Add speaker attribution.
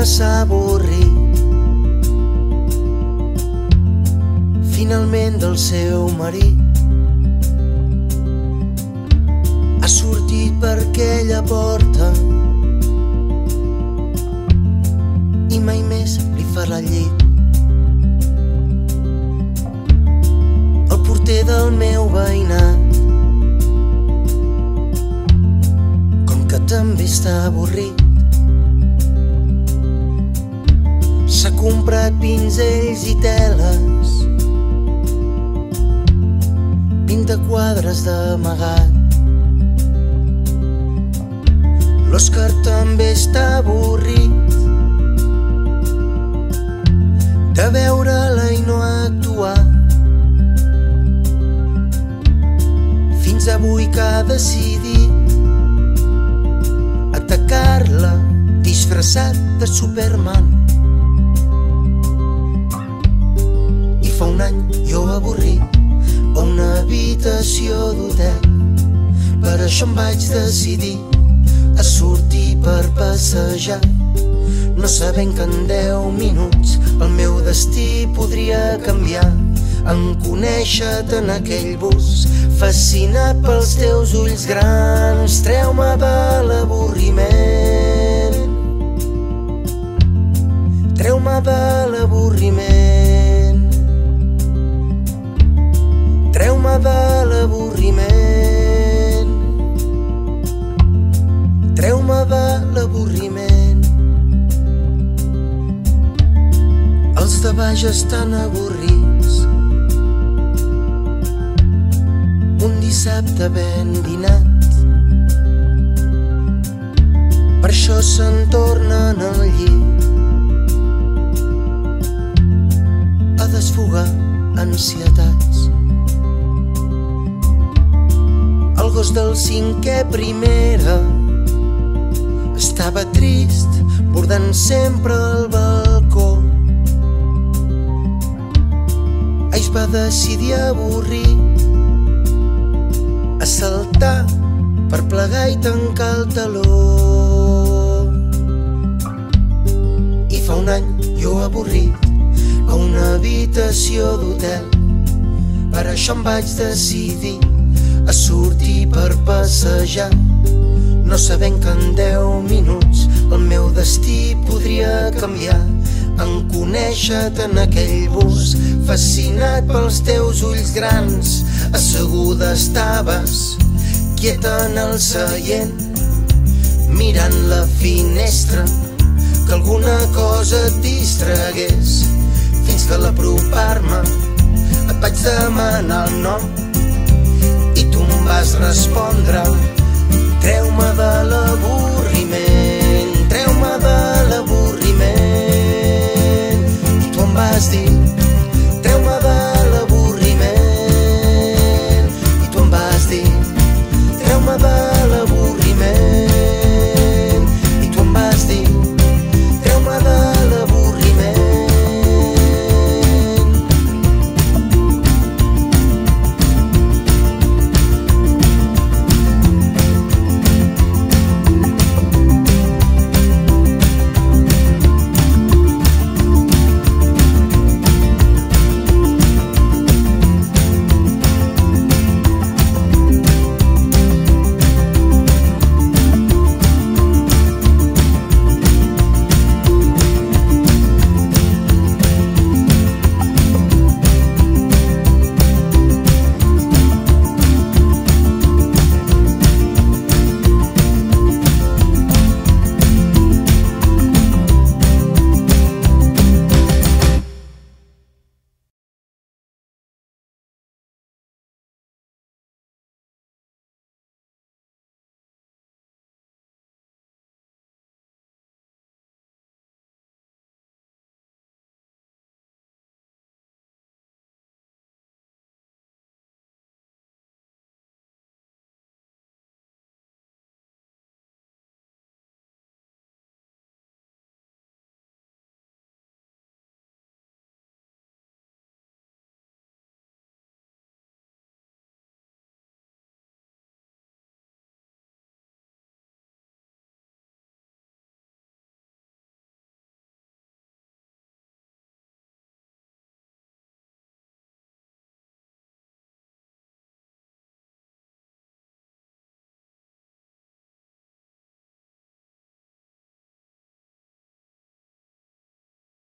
Speaker 1: massa avorrit finalment del seu marit. Ha sortit per aquella porta i mai més li farà llit. El porter del meu veïnat, com que també està avorrit, s'ha comprat pinzells i teles, 20 quadres d'amagat. L'Òscar també està avorrit de veure-la i no actuar. Fins avui que ha decidit atacar-la disfressat de Superman. I fa un any jo avorrit a una habitació d'hotel. Per això em vaig decidir a sortir per passejar, no sabent que en 10 minuts el meu destí podria canviar. En conèixer-te en aquell bus, fascinat pels teus ulls grans, treu-me de l'avorriment, treu-me de l'avorriment, treu-me de l'avorriment, treu-me de l'avorriment. Els de baix estan avorrits, un dissabte ben dinat, per això se'n tornen al llit a desfogar ansietats. El gos del 5è primera estava trist, bordant sempre al balcó. Es va decidir avorrit a saltar per plegar i tancar el taló. I fa un any jo avorrit a una habitació d'hotel. Per això em vaig decidir a sortir per passejar, no sabent que en 10 minuts el meu destí podria canviar. En conèixer-te en aquell bus, fascinat pels teus ulls grans, asseguda estaves, quieta en el seient, mirant la finestra, que alguna cosa et distragués, fins que a l'apropar-me et vaig demanar el nom i tu em vas respondre: treu-me de l'avorriment.